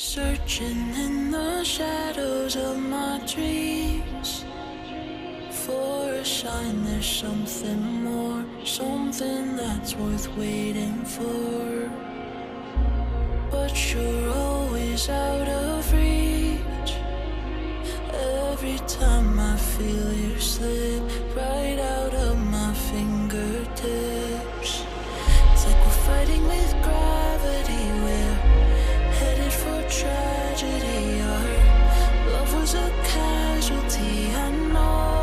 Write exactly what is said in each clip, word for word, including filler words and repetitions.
Searching in the shadows of my dreams for a sign there's something more, something that's worth waiting for. But you're always out of reach. Every time I feel you slip right out of my fingertips. It's like we're fighting with gravity, we're headed for tragedy. Our love was a casualty, I know.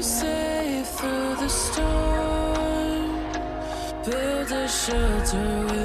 Shelter